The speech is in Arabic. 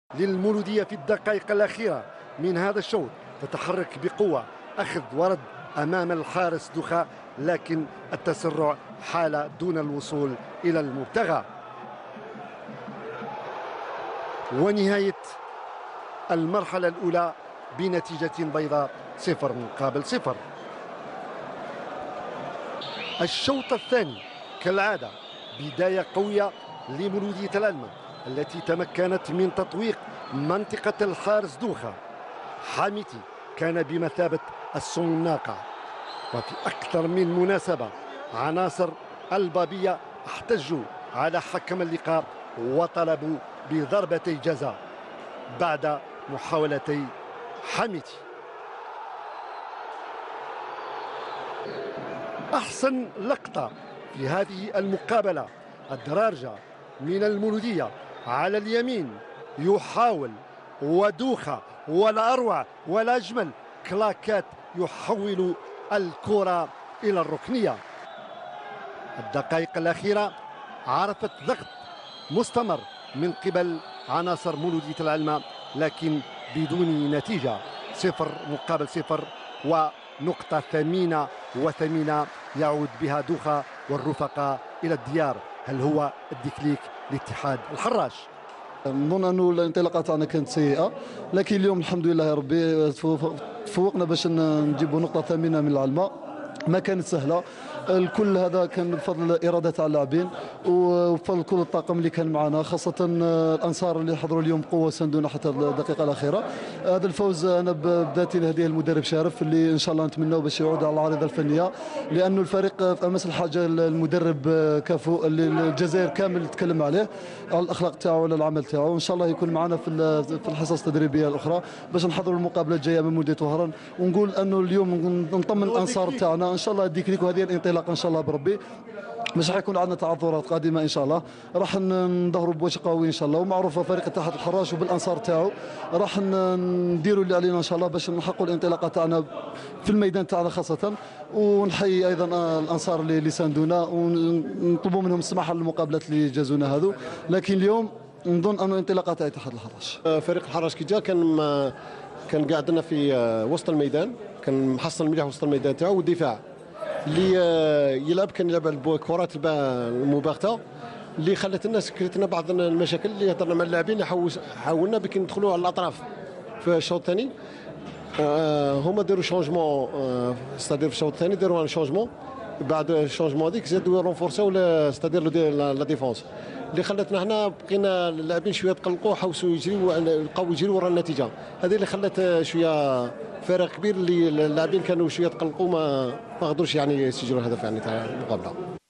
للمولودية في الدقائق الأخيرة من هذا الشوط، تتحرك بقوة، أخذ ورد أمام الحارس دوخا، لكن التسرع حال دون الوصول إلى المبتغى. ونهاية المرحلة الأولى بنتيجة بيضاء 0-0. الشوط الثاني كالعادة بداية قوية لمولودية العلمة التي تمكنت من تطويق منطقة الحارس دوخا. حاميتي كان بمثابة الصن الناقع، وفي أكثر من مناسبة عناصر البابية احتجوا على حكم اللقاء وطلبوا بضربتي جزاء بعد محاولتي حاميتي. أحسن لقطة في هذه المقابلة الدرارجة من المولودية على اليمين يحاول ودوخة، والأروع والأجمل كلاكات يحول الكرة إلى الركنية. الدقائق الأخيرة عرفت ضغط مستمر من قبل عناصر مولودية العلمة لكن بدون نتيجة، 0-0 ونقطة ثمينة وثمينة يعود بها دوخة والرفقاء إلى الديار. هل هو الديكليك لاتحاد الحراش؟ نظن انه الانطلاقه تاعنا كانت سيئه، لكن اليوم الحمد لله يا ربي تفوقنا باش نجيبوا نقطه ثمينه من العلمه. ما كانت سهله، الكل هذا كان بفضل اراده تاع اللاعبين وبفضل كل الطاقم اللي كان معنا، خاصه الانصار اللي حضروا اليوم بقوه ساندونا حتى الدقيقه الاخيره. هذا الفوز انا بذاتي نهديه المدرب شارف اللي ان شاء الله نتمناه باش يعود على العارضه الفنيه، لانه الفريق في امس الحاجه المدرب كفو اللي الجزائر كامل تكلم عليه، على الاخلاق تاعو وعلى العمل تاعو. وان شاء الله يكون معنا في الحصص التدريبيه الاخرى باش نحضروا المقابله الجايه من مولودية وهران، ونقول انه اليوم نطمن الانصار تاعنا ان شاء الله الديكليك وهذه الانطلاقه ان شاء الله بربي مش حيكون عندنا تعثرات قادمه ان شاء الله. راح نظهروا بوجه قوي ان شاء الله، ومعروفه فريق اتحاد الحراش وبالانصار تاعو راح نديروا اللي علينا ان شاء الله باش نحققوا الانطلاقه تاعنا في الميدان تاعنا خاصه. ونحيي ايضا الانصار اللي ساندونا ونطلبوا منهم السماح على المقابلات اللي جازونا هذو، لكن اليوم نظن انه انطلاقه تاع اتحاد الحراش. فريق الحراش كي جا كان قاعدنا في وسط الميدان، كان محصل مليح وسط الميدان تاعو، والدفاع اللي كان يلعب الكرات المباغته اللي خلت الناس كرهتنا بعض المشاكل اللي هضرنا مع اللاعبين. حاولنا بك ندخلوا على الاطراف في الشوط الثاني. هما داروا شونجمون، ستادير في الشوط الثاني داروا ان شونجمون، بعد الشونجمون هذيك زادوا رونفورساو ستادير لا ديفونس اللي خلتنا حنا بقينا اللاعبين شويه تقلقوا، حوسوا بقاو يجريوا ورا النتيجه. هذه اللي خلت شويه فرق كبير اللي اللاعبين كانوا شويه تقلقوا، ما قدروش يعني يسجلوا الهدف يعني تاع المقابله.